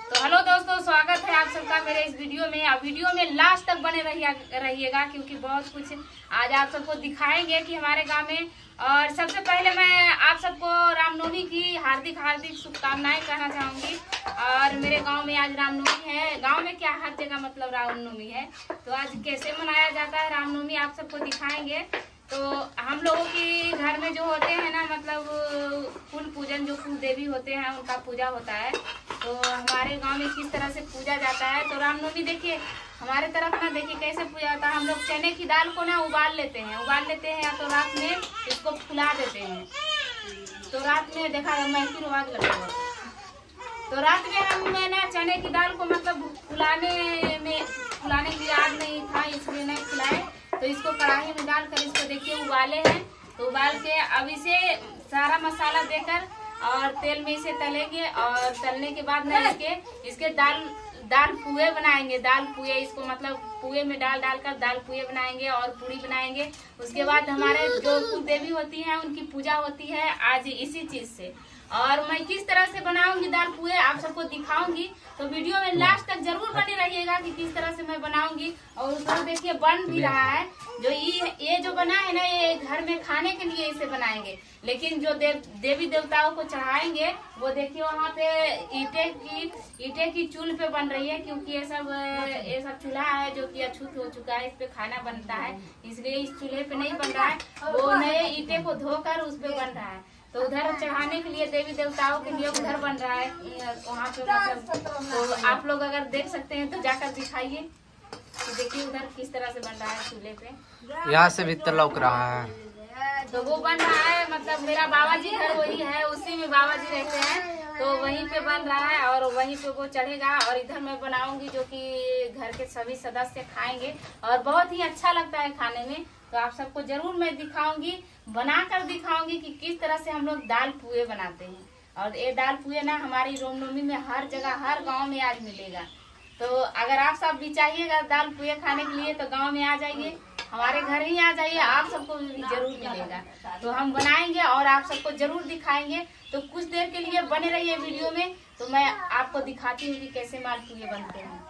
तो हेलो दोस्तों, स्वागत है आप सबका मेरे इस वीडियो में। आप वीडियो में लास्ट तक बने रहिएगा क्योंकि बहुत कुछ आज आप सबको दिखाएंगे कि हमारे गांव में। और सबसे पहले मैं आप सबको रामनवमी की हार्दिक शुभकामनाएं कहना चाहूंगी। और मेरे गांव में आज रामनवमी है। गांव में क्या, हर जगह मतलब रामनवमी है। तो आज कैसे मनाया जाता है रामनवमी आप सबको दिखाएंगे। तो हम लोगों की घर में जो होते हैं ना, मतलब कुल पूजन, जो कुल देवी होते हैं उनका पूजा होता है। तो हमारे गांव में किस तरह से पूजा जाता है। तो रामनवमी देखिए हमारे तरफ ना, देखिए कैसे पूजा होता है। हम लोग चने की दाल को ना उबाल लेते हैं या तो रात में इसको फुला देते हैं। तो रात में देखा मैं की आवाज लगा हुआ, तो रात में हम ना चने की दाल को मतलब फुलाने की याद नहीं था, इसलिए नहीं फुलाए। तो इसको कढ़ाई में डालकर इसको देखिए उबाले हैं। तो उबाल के अब इसे सारा मसाला देकर और तेल में इसे तलेंगे। और तलने के बाद ना इसके दाल पुए बनाएंगे। दाल पुए, इसको मतलब पुए में डालकर दाल पुए बनाएंगे और पूरी बनाएंगे। उसके बाद हमारे जो कुल देवी होती हैं उनकी पूजा होती है आज इसी चीज से। और मैं किस तरह से बनाऊंगी दाल पुए आप सबको दिखाऊंगी। तो वीडियो में लास्ट तक जरूर बने रहिएगा कि किस तरह से मैं बनाऊंगी। और उसको देखिए बन भी रहा है। जो ये जो बना है ना, ये घर में खाने के लिए इसे बनाएंगे। लेकिन जो देवी देवताओं को चढ़ाएंगे वो देखिए वहाँ पे ईटे की चूल्हे पे बन रही है। क्योंकि ये सब चूल्हा है जो कि अछूत हो चुका है, इस पे खाना बनता है, इसलिए इस चूल्हे पे नहीं बन रहा है। वो नए ईटे को धोकर उस पे बन रहा है। तो उधर चढ़ाने के लिए देवी देवताओं के लिए उधर बन रहा है वहाँ पे मतलब। तो आप लोग अगर देख सकते हैं तो जाकर दिखाइए। तो देखिए उधर किस तरह से बन रहा है चूल्हे पे। यहाँ से भीतर लौक रहा है। तो वो बन रहा है मतलब मेरा बाबा जी घर वही है, उसी में बाबा जी रहते हैं। तो वहीं पे बन रहा है और वहीं पे वो चढ़ेगा। और इधर मैं बनाऊंगी जो कि घर के सभी सदस्य खाएंगे और बहुत ही अच्छा लगता है खाने में। तो आप सबको जरूर मैं दिखाऊंगी, बनाकर दिखाऊंगी कि किस तरह से हम लोग दाल पुए बनाते हैं। और ये दाल पुए ना हमारी रामनवमी में हर जगह हर गांव में आज मिलेगा। तो अगर आप सब भी चाहिएगा दाल पुए खाने के लिए तो गांव में आ जाइए, हमारे घर ही आ जाइए, आप सबको भी जरूर मिलेगा। तो हम बनाएंगे और आप सबको जरूर दिखाएंगे। तो कुछ देर के लिए बने रहिए वीडियो में। तो मैं आपको दिखाती हूँ कि कैसे मालपुए बनते हैं।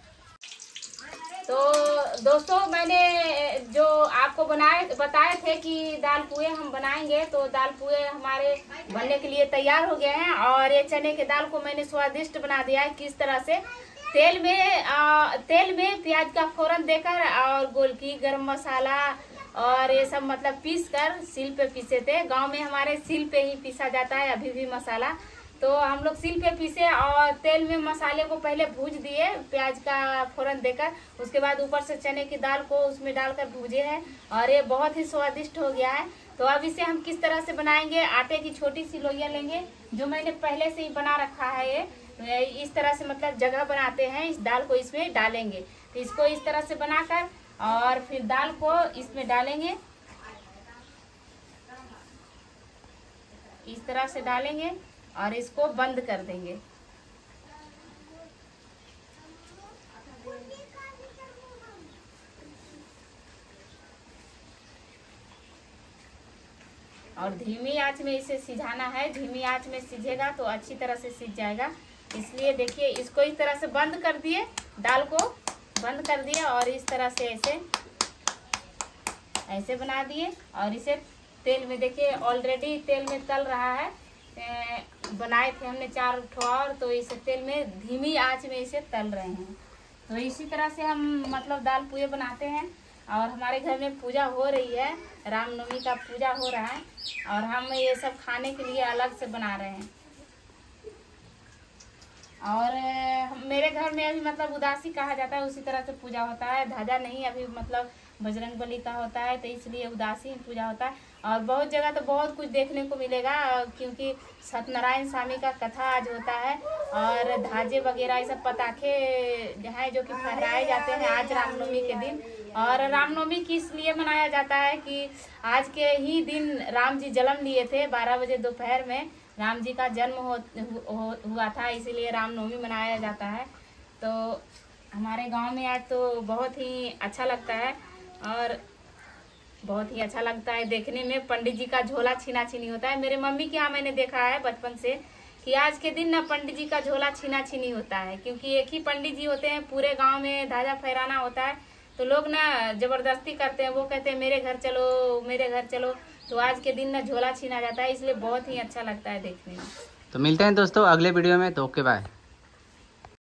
तो दोस्तों मैंने जो आपको बताए थे कि दाल पुए हम बनाएंगे, तो दाल पुए हमारे बनने के लिए तैयार हो गए हैं। और ये चने के दाल को मैंने स्वादिष्ट बना दिया है। किस तरह से तेल में प्याज का फोरन देकर और गोलकी, गरम मसाला और ये सब मतलब पीस कर सिल पे पीसे थे। गांव में हमारे सिल पे ही पीसा जाता है अभी भी मसाला। तो हम लोग सिल पे पीसे और तेल में मसाले को पहले भूज दिए प्याज का फोरन देकर। उसके बाद ऊपर से चने की दाल को उसमें डालकर भूजे हैं और ये बहुत ही स्वादिष्ट हो गया है। तो अब इसे हम किस तरह से बनाएंगे, आटे की छोटी सी लोइयां लेंगे जो मैंने पहले से ही बना रखा है। ये इस तरह से मतलब जगह बनाते हैं, इस दाल को इसमें डालेंगे। तो इसको इस तरह से बनाकर और फिर दाल को इसमें डालेंगे, इस तरह से डालेंगे और इसको बंद कर देंगे। और धीमी आंच में इसे सिझाना है। धीमी आंच में सिझेगा तो अच्छी तरह से सिझ जाएगा। इसलिए देखिए इसको इस तरह से बंद कर दिए, दाल को बंद कर दिए और इस तरह से ऐसे बना दिए। और इसे तेल में देखिए ऑलरेडी तेल में तल रहा है। बनाए थे हमने 4 ठोर, तो इसे तेल में धीमी आंच में इसे तल रहे हैं। तो इसी तरह से हम मतलब दाल पुए बनाते हैं। और हमारे घर में पूजा हो रही है, रामनवमी का पूजा हो रहा है और हम ये सब खाने के लिए अलग से बना रहे हैं। और मेरे घर में अभी मतलब उदासी कहा जाता है, उसी तरह से पूजा होता है। ध्वजा नहीं, अभी मतलब बजरंग बली का होता है, तो इसलिए उदासी पूजा होता है। और बहुत जगह तो बहुत कुछ देखने को मिलेगा क्योंकि सत्यनारायण स्वामी का कथा आज होता है। और धाजे वगैरह ये सब पटाखे हैं जो कि फहराए जाते हैं आज रामनवमी के दिन। और रामनवमी किस लिए मनाया जाता है कि आज के ही दिन राम जी जन्म लिए थे। 12 बजे दोपहर में राम जी का जन्म हुआ था, इसीलिए रामनवमी मनाया जाता है। तो हमारे गांव में आज तो बहुत ही अच्छा लगता है और बहुत ही अच्छा लगता है देखने में। पंडित जी का झोला छीना छीनी होता है। मेरे मम्मी के यहाँ मैंने देखा है बचपन से कि आज के दिन ना पंडित जी का झोला छीना छीनी होता है, क्योंकि एक ही पंडित जी होते हैं, पूरे गांव में ध्वजा फहराना होता है, तो लोग ना जबरदस्ती करते हैं, वो कहते हैं मेरे घर चलो मेरे घर चलो, तो आज के दिन ना झोला छीना जाता है, इसलिए बहुत ही अच्छा लगता है देखने में। तो मिलते हैं दोस्तों अगले वीडियो में, तो ओके बाय।